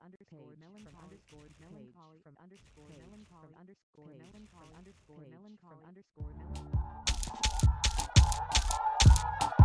underscore melancholy from underscore melancholy underscore melancholy underscore melancholy underscore melancholy.